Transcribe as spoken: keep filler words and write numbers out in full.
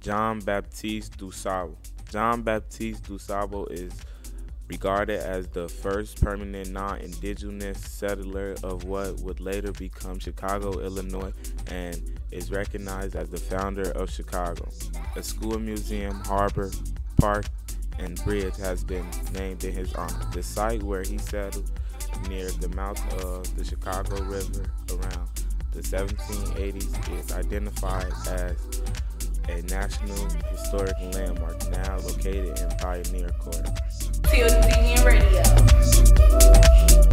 John Baptiste du Sable. John Baptiste du Sable is regarded as the first permanent non-indigenous settler of what would later become Chicago, Illinois, and is recognized as the founder of Chicago. A school, museum, harbor, park, and bridge has been named in his honor. The site where he settled near the mouth of the Chicago River around the seventeen eighties is identified as a National Historic Landmark, now located in Pioneer Court. T O D Radio.